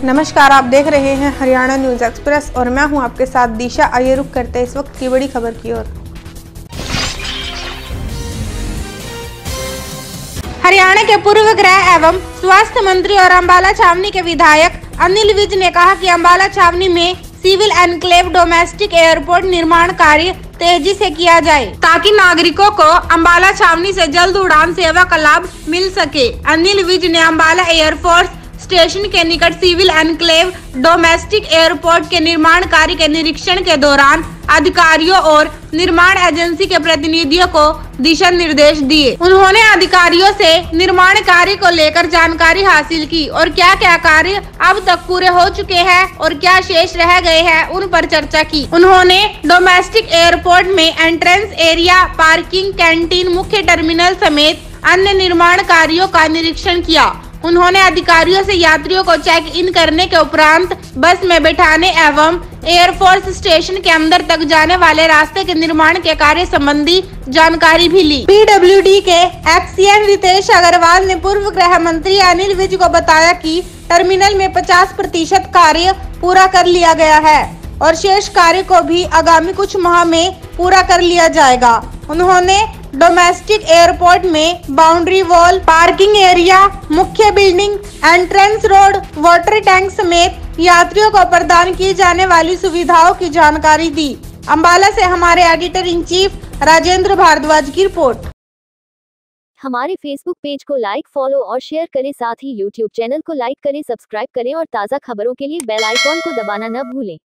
नमस्कार, आप देख रहे हैं हरियाणा न्यूज एक्सप्रेस और मैं हूं आपके साथ दिशा। आइए रुक करते हैं इस वक्त की बड़ी खबर की ओर। हरियाणा के पूर्व गृह एवं स्वास्थ्य मंत्री और अम्बाला छावनी के विधायक अनिल विज ने कहा कि अम्बाला छावनी में सिविल एनक्लेव डोमेस्टिक एयरपोर्ट निर्माण कार्य तेजी से किया जाए ताकि नागरिकों को अम्बाला छावनी से जल्द उड़ान सेवा का लाभ मिल सके। अनिल विज ने अम्बाला एयरफोर्स स्टेशन के निकट सिविल एनक्लेव डोमेस्टिक एयरपोर्ट के निर्माण कार्य के निरीक्षण के दौरान अधिकारियों और निर्माण एजेंसी के प्रतिनिधियों को दिशा निर्देश दिए। उन्होंने अधिकारियों से निर्माण कार्य को लेकर जानकारी हासिल की और क्या क्या कार्य अब तक पूरे हो चुके हैं और क्या शेष रह गए हैं उन पर चर्चा की। उन्होंने डोमेस्टिक एयरपोर्ट में एंट्रेंस एरिया, पार्किंग, कैंटीन, मुख्य टर्मिनल समेत अन्य निर्माण कार्यों का निरीक्षण किया। उन्होंने अधिकारियों से यात्रियों को चेक इन करने के उपरांत बस में बैठाने एवं एयरफोर्स स्टेशन के अंदर तक जाने वाले रास्ते के निर्माण के कार्य संबंधी जानकारी भी ली। पीडब्ल्यूडी के एक्सीएन रितेश अग्रवाल ने पूर्व गृह मंत्री अनिल विज को बताया कि टर्मिनल में 50% कार्य पूरा कर लिया गया है और शेष कार्य को भी आगामी कुछ माह में पूरा कर लिया जाएगा। उन्होंने डोमेस्टिक एयरपोर्ट में बाउंड्री वॉल, पार्किंग एरिया, मुख्य building, entrance road, water tank समेत यात्रियों को प्रदान की जाने वाली सुविधाओं की जानकारी दी। अम्बाला से हमारे editor in chief Rajendra Bhardwaj की रिपोर्ट। हमारे फेसबुक पेज को लाइक, फॉलो और शेयर करें, साथ ही यूट्यूब चैनल को लाइक करें, सब्सक्राइब करें और ताज़ा खबरों के लिए बेल आइकॉन को दबाना न भूलें।